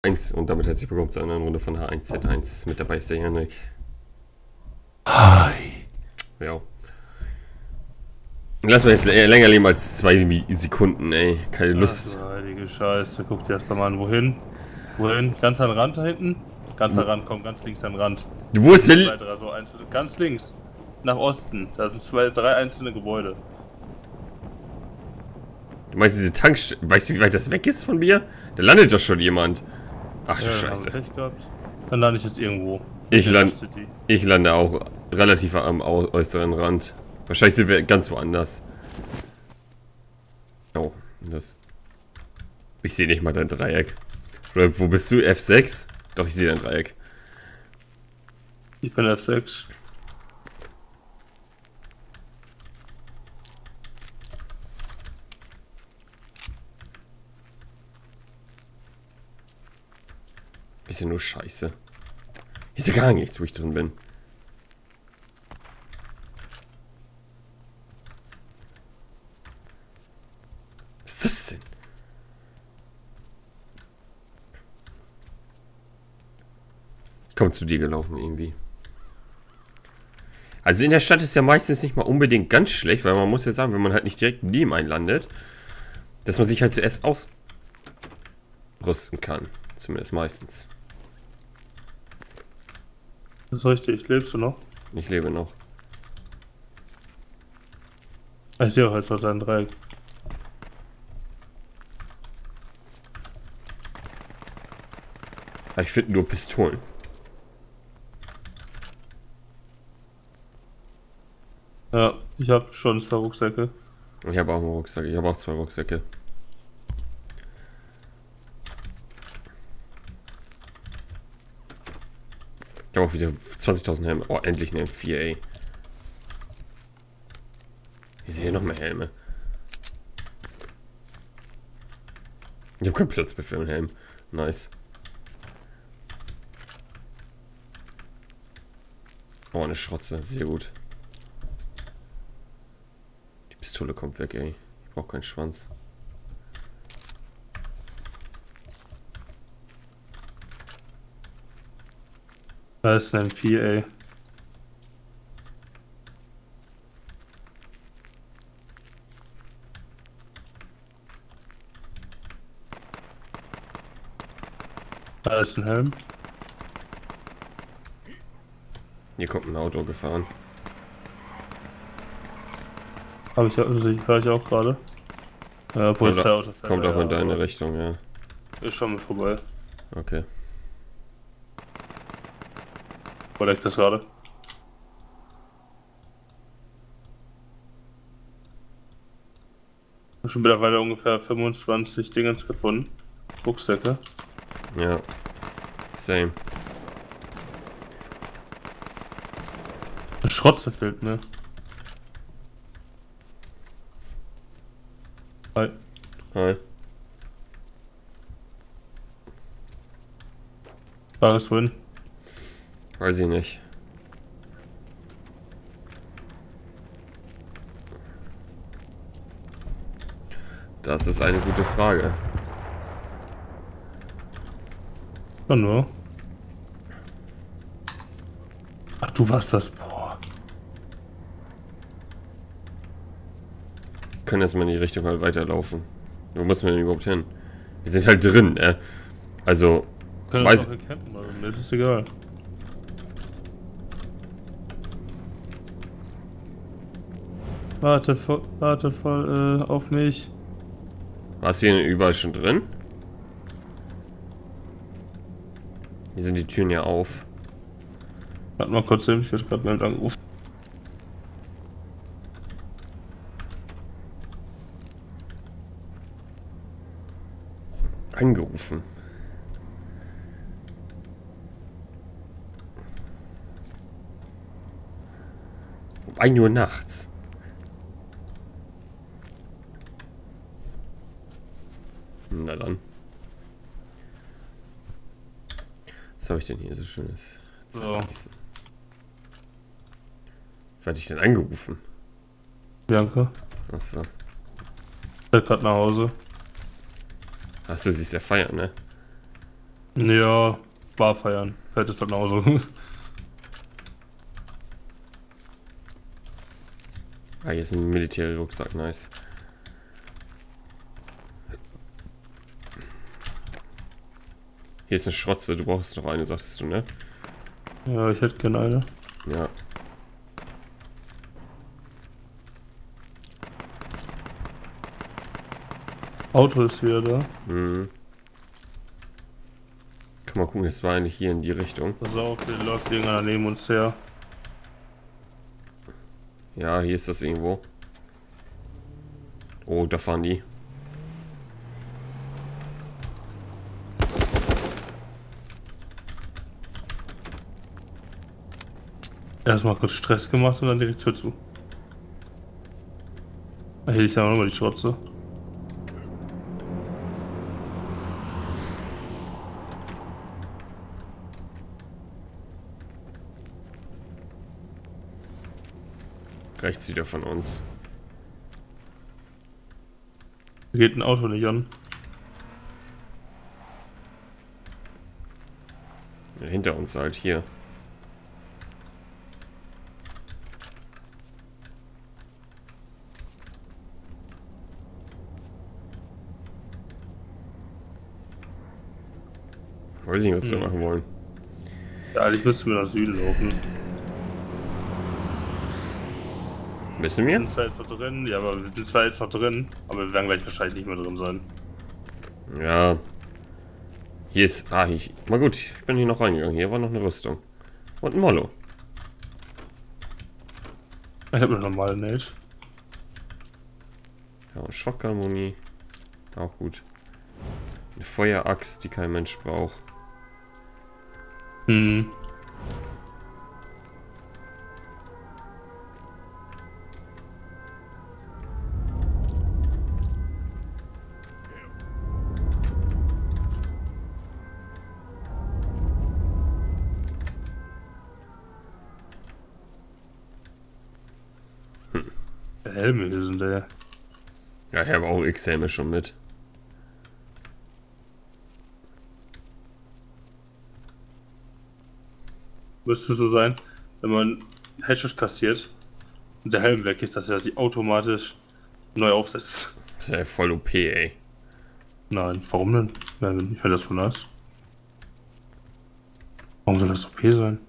1 und damit herzlich willkommen zu einer neuen Runde von H1Z1. Mit dabei ist der Janik. Hi. Ja. Lass mal jetzt länger leben als 2 Sekunden, ey. Keine Lust. Ach, du heilige Scheiße. Guck dir erst mal an. Wohin? Wohin? Ganz an den Rand da hinten? Ganz an den Rand, komm, ganz links an den Rand. Wo ist denn? Zwei, drei, so einzelne, ganz links. Nach Osten. Da sind 2, 3 einzelne Gebäude. Du meinst diese Weißt du, wie weit das weg ist von mir? Da landet doch schon jemand. Ach du Scheiße. Pech gehabt. Dann lande ich jetzt irgendwo. Ich lande auch relativ am äußeren Rand. Wahrscheinlich sind wir ganz woanders. Oh, das. Ich sehe nicht mal dein Dreieck. Oder wo bist du? F6? Doch, ich sehe dein Dreieck. Ich bin F6. Ist ja nur Scheiße. Hier ist ja gar nichts, wo ich drin bin. Was ist das denn? Ich komme zu dir gelaufen irgendwie. Also in der Stadt ist ja meistens nicht mal unbedingt ganz schlecht, weil man muss ja sagen, wenn man halt nicht direkt neben einen landet, dass man sich halt zuerst ausrüsten kann. Zumindest meistens. Das ist richtig. Lebst du noch? Ich lebe noch. Ich sehe auch jetzt noch dein Dreieck. Aber ich finde nur Pistolen. Ja, ich habe schon 2 Rucksäcke. Ich habe auch einen Rucksack. Ich habe auch 2 Rucksäcke. Ich habe auch wieder 20.000 Helme. Oh, endlich eine M4, ey. Ich sehe hier noch mehr Helme. Ich habe keinen Platz mehr für einen Helm. Nice. Oh, eine Schrotze. Sehr gut. Die Pistole kommt weg, ey. Ich brauche keinen Schwanz. Da ist ein M4, ey. Da ist ein Helm. Hier kommt ein Auto gefahren. Habe ich, also höre ich auch gerade. Polizeiauto fährt. Kommt auch ja, in deine aber Richtung, ja. ist schon mal vorbei. Okay. Wo leckt das gerade? Hab schon mittlerweile ungefähr 25 Dingens gefunden. Rucksäcke. Ja. Same. Eine Schrotze fehlt mir. Hi. Hi. Frage ist wohin? Weiß ich nicht. Das ist eine gute Frage. Ja, nur. Ach, du warst das. Boah. Wir können jetzt mal in die Richtung halt weiterlaufen. Wo muss man denn überhaupt hin? Wir sind halt drin, Also, Können wir auch campen, also mir ist es egal. Warte voll auf mich. warst du hier überall schon drin? Hier sind die Türen ja auf. Warte mal kurz hin, ich werde gerade mal angerufen. Angerufen. Um 1 Uhr nachts. Na dann. Was habe ich denn hier so schönes? So. Wer hat dich denn angerufen? Bianca. Achso. Ich fährt gerade nach Hause. Hast du sie ja feiern, ne? Ja, Bar feiern. Fällt es dann genauso. Ah, hier ist ein Militärrucksack, nice. Hier ist eine Schrotze, du brauchst noch eine, sagtest du, ne? Ja, ich hätte gerne eine. Ja. Auto ist wieder da. Mhm. Kann mal gucken, das war eigentlich hier in die Richtung. Pass auf, hier läuft irgendeiner neben uns her. Ja, hier ist das irgendwo. Oh, da fahren die. Erstmal kurz Stress gemacht und dann direkt Tür zu. Ah, hier ist ja auch nochmal die Schrotze. Rechts wieder von uns. Hier geht ein Auto nicht an. Ja, hinter uns halt, hier. Weiß nicht, was wir machen wollen. Ja, eigentlich müssten wir nach Süden laufen. Wissen Wir wir? sind zwar jetzt noch drin, ja, aber wir sind zwar jetzt noch drin, aber wir werden gleich wahrscheinlich nicht mehr drin sein. Ja. Hier ist. Ah, ich. Mal gut, ich bin hier noch reingegangen. Hier war noch eine Rüstung. Und ein Mollo. Ich habe eine normale Nate. Ja, und Shotgun-Muni. Auch gut. Eine Feueraxt, die kein Mensch braucht. Hm. Der Helme hier sind der. Ja, ich habe auch X-Helme schon mit. Müsste so sein, wenn man Headshot kassiert und der Helm weg ist, dass er sich automatisch neu aufsetzt. Das ist ja voll OP, ey. Nein, warum denn? Nein, ich finde das so nice. Warum soll das OP sein?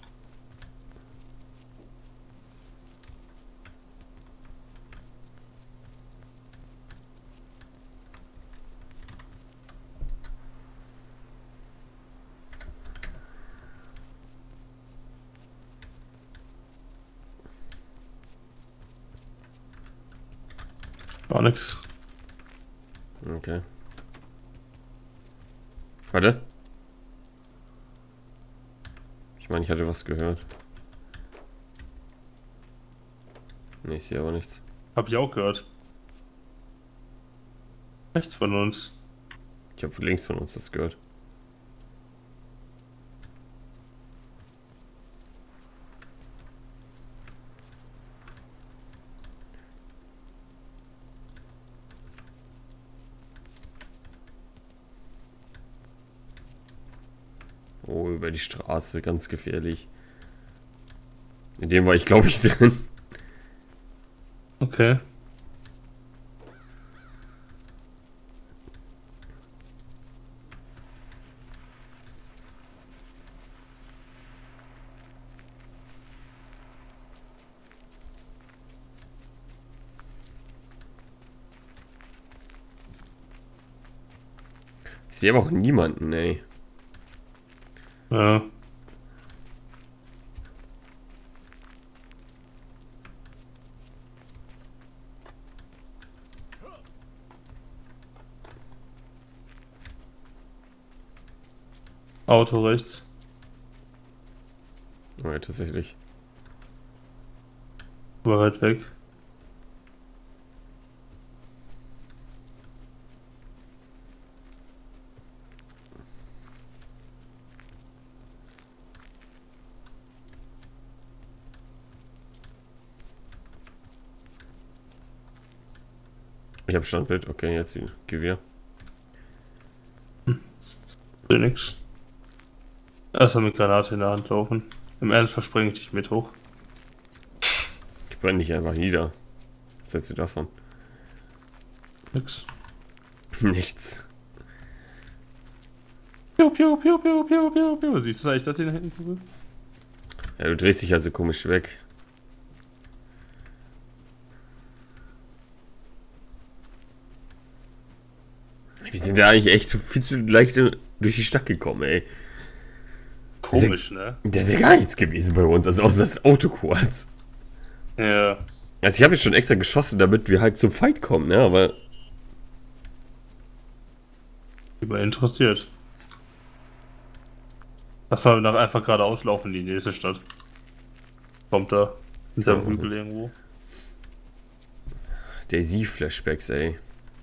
Gar nichts. Okay. Warte. Ich meine, ich hatte was gehört. Nee, ich sehe aber nichts. Hab ich auch gehört. Rechts von uns. Ich habe links von uns das gehört. Oh, über die Straße, ganz gefährlich. In dem war ich, glaube ich, drin. Okay. Ich sehe aber auch niemanden, ey. Ja. Auto rechts. Oh, ja, tatsächlich. Aber weit weg. Ich habe Standbild. Okay, jetzt Gewehr. Sehe nix. Erstmal mit Granate in der Hand laufen. Im Ernst verspringe ich dich mit hoch. Ich brenne dich einfach nieder. Was hältst du davon? Nix. Nichts. Piu, piu, piu, piu, piu, piu, piu. Siehst du eigentlich, dass ich da hinten gucke? Ja, du drehst dich halt so komisch weg. Wir sind ja eigentlich echt viel zu leicht durch die Stadt gekommen, ey. Komisch, ne? Da ist ja gar nichts gewesen bei uns, also außer das Auto kurz. Ja. Also ich habe jetzt schon extra geschossen, damit wir halt zum Fight kommen, ne, aber... Über interessiert. Lass mal nach einfach geradeaus laufen in die nächste Stadt. Kommt da. Hinter dem Hügel irgendwo. Daisy-Flashbacks, ey.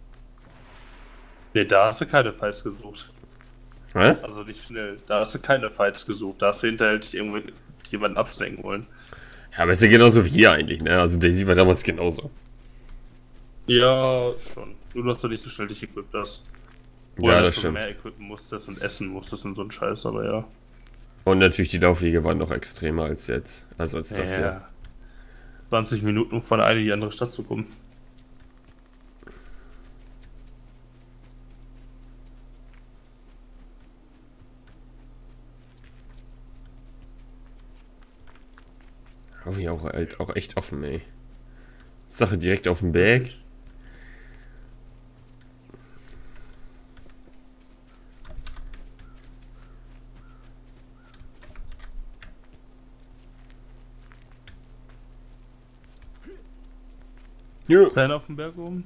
Ne, da hast du keine Fights gesucht. Hä? Also nicht schnell. Da hast du keine Fights gesucht. Da hast du hinterhältig irgendwo jemanden abslenken wollen. Ja, aber ist ja genauso wie hier eigentlich, ne? Also Daisy war damals genauso. Ja, schon. Nur, dass du nicht so schnell dich equipped hast. Oder Ja, dass das du stimmt. mehr equippen musstest und essen musstest und so ein Scheiß, aber ja. Und natürlich die Laufwege waren noch extremer als jetzt. Also als das hier. Ja. 20 Minuten, um von einer in die andere Stadt zu kommen. Hoffe ich auch echt offen, ey. Sache direkt auf dem Berg. Ja. Klein auf dem Berg oben?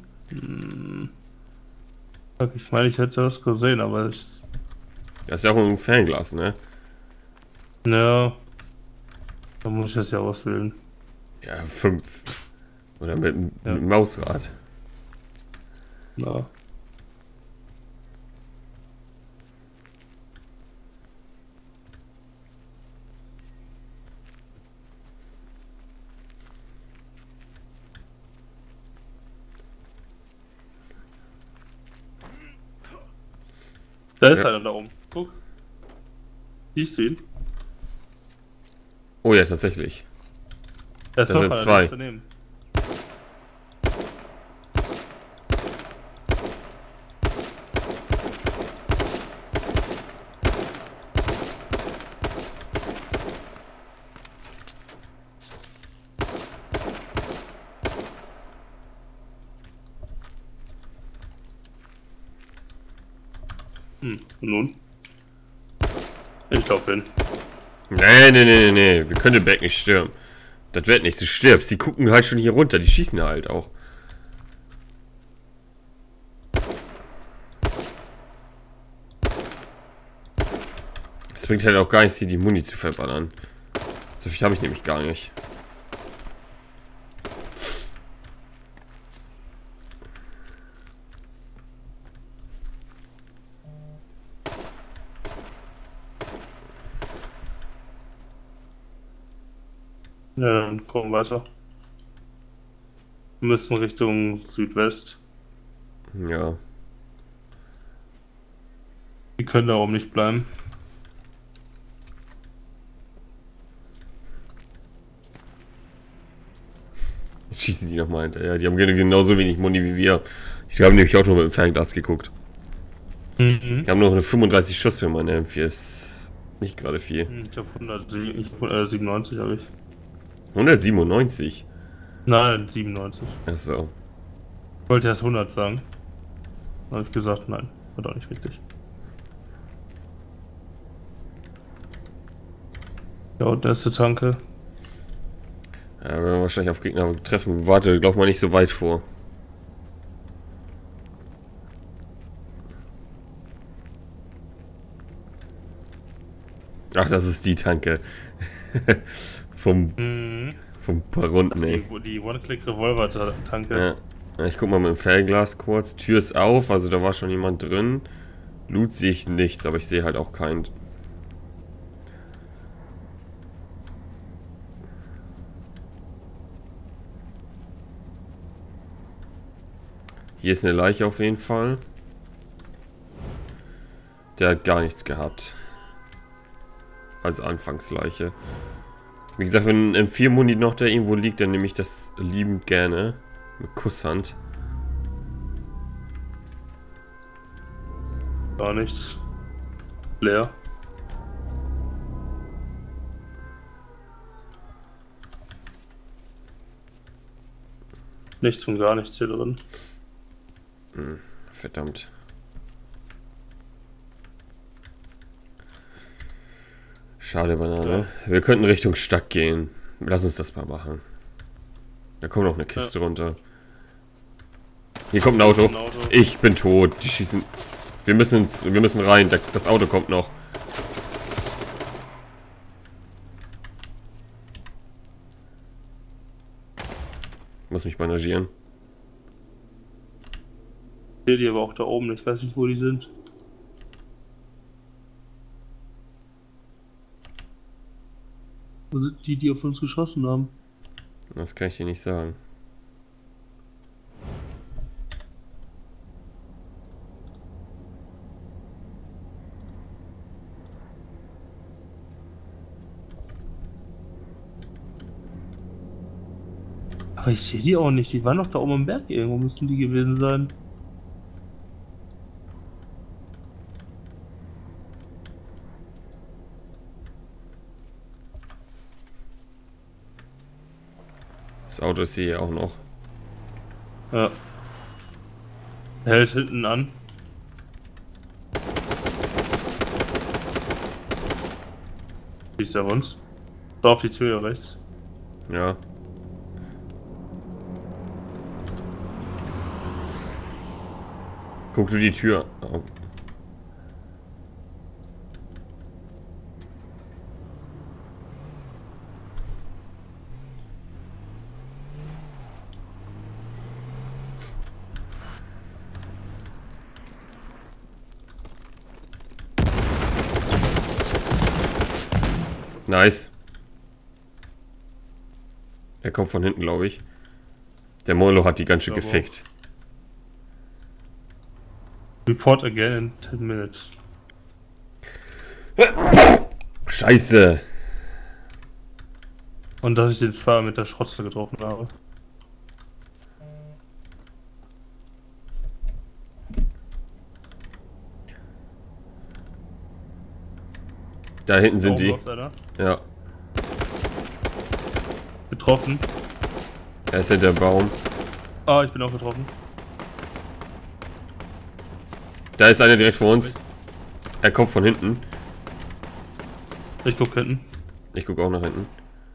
Ich meine, ich hätte das gesehen, aber ich. Das ist ja auch ein Fernglas, ne? Ja. Da muss ich das ja auswählen. Ja, 5. Oder mit Ja. einem Mausrad. Na. Da ist Ja. einer da oben. Guck. Siehst du ihn? Oh ja, tatsächlich. Da ist Da noch sind einer zwei. daneben. Und nun? Ich laufe hin. Nee. Wir können den Berg nicht stürmen. Das wird nicht, du stirbst. Die gucken halt schon hier runter. Die schießen halt auch. Es bringt halt auch gar nichts, hier die Muni zu verballern. So viel habe ich nämlich gar nicht. Ja, dann komm weiter. Wir müssen Richtung Südwest. Ja. Die können da oben nicht bleiben. Jetzt schießen die nochmal hinterher. Die haben genauso wenig Muni wie wir. Die haben nämlich auch noch mit dem Fernglas geguckt. Mhm. Die haben noch eine 35 Schuss für meine M4. Ist nicht gerade viel. Ich habe 197 habe ich. 197. Nein, 97. Achso. Ich wollte erst 100 sagen. Da habe ich gesagt, nein, war doch nicht richtig. Ja, und da ist die Tanke. Ja, wir werden wahrscheinlich auf Gegner treffen. Warte, glaub mal nicht so weit vor. Ach, das ist die Tanke. vom paar Runden, ey. Die One-Click-Revolver-Tanke. Ja. Ich guck mal mit dem Fernglas kurz. Tür ist auf, also da war schon jemand drin. Loot sehe ich nichts, aber ich sehe halt auch keinen. Hier ist eine Leiche auf jeden Fall. Der hat gar nichts gehabt. Als Anfangsleiche. Wie gesagt, wenn ein M4-Muni noch da irgendwo liegt, dann nehme ich das liebend gerne. Mit Kusshand. Gar nichts. Leer. Nichts und gar nichts hier drin. Verdammt. Schade, Banane. Ja. Wir könnten Richtung Stadt gehen. Lass uns das mal machen. Da kommt noch eine Kiste runter. Hier kommt ein Auto. Ich bin tot. Die schießen. Wir müssen rein. Das Auto kommt noch. Ich muss mich bandagieren. Ich sehe die aber auch da oben. Ich weiß nicht, wo die sind. Wo sind die auf uns geschossen haben? Das kann ich dir nicht sagen. Aber ich sehe die auch nicht. Die waren doch da oben am Berg irgendwo. Müssen die gewesen sein. Das Auto ist hier auch noch. Ja. Hält hinten an. Wie ist er uns? Da auf die Tür rechts. Ja. Guck du die Tür. Oh. Nice. Er kommt von hinten, glaube ich. Der Molo hat die ganz schön gefickt. Report again in 10 minutes. Scheiße. Und dass ich den zwar mit der Schrotze getroffen habe. Da hinten sind die. Ja. Getroffen. Er ist hinter dem Baum. Ah, ich bin auch getroffen. Da ist einer direkt vor uns. Er kommt von hinten. Ich guck hinten. Ich guck auch nach hinten.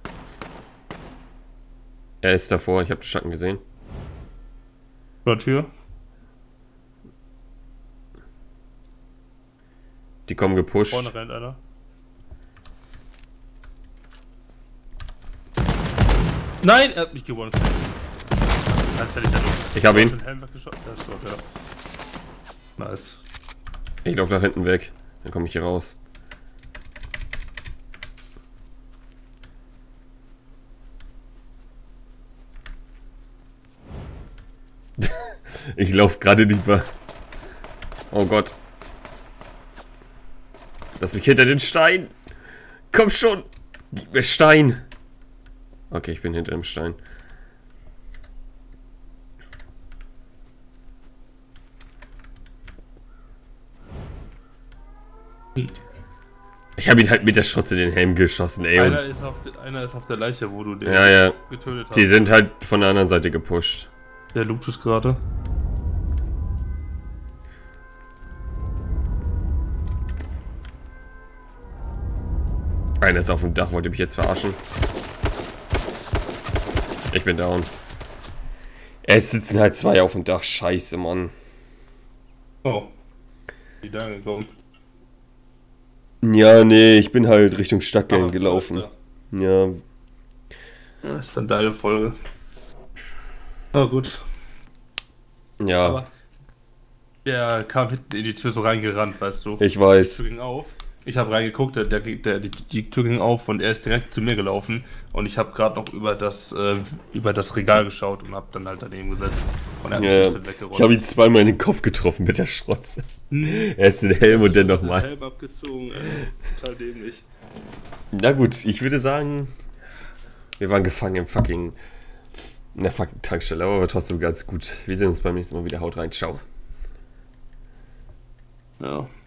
Er ist davor, ich habe den Schatten gesehen. Vor der Tür. Die kommen gepusht. Vorne rennt einer. Nein, er hat mich gewonnen. Das hätte ich ja nicht. Ich habe ihn. Nice. Ich laufe nach hinten weg. Dann komme ich hier raus. Ich laufe gerade lieber. Oh Gott. Lass mich hinter den Stein. Komm schon. Gib mir Stein. Okay, ich bin hinter dem Stein. Ich habe ihn halt mit der Schrotze den Helm geschossen, ey. Einer ist auf der Leiche, wo du den getötet hast. Die sind halt von der anderen Seite gepusht. Der lootet gerade. Einer ist auf dem Dach, wollte mich jetzt verarschen. Ich bin down. Es sitzen halt zwei auf dem Dach. Scheiße, Mann. Oh. Die da gekommen. Ja, nee, ich bin halt Richtung Stadtgang gelaufen. Ja. Das ist dann deine Folge. Na gut. Ja. Aber der kam hinten in die Tür so reingerannt, weißt du. Ich weiß. Die Tür ging auf. Ich habe reingeguckt, die Tür ging auf und er ist direkt zu mir gelaufen und ich habe gerade noch über das Regal geschaut und habe dann halt daneben gesetzt und er hat mich jetzt weggerollt. Ich habe ihn zweimal in den Kopf getroffen mit der Schrotze. Er ist den Helm und dann nochmal. Helm abgezogen, total dämlich. Na gut, ich würde sagen, wir waren gefangen in der fucking Tankstelle, aber trotzdem ganz gut. Wir sehen uns beim nächsten Mal wieder. Haut rein, ciao. Ja.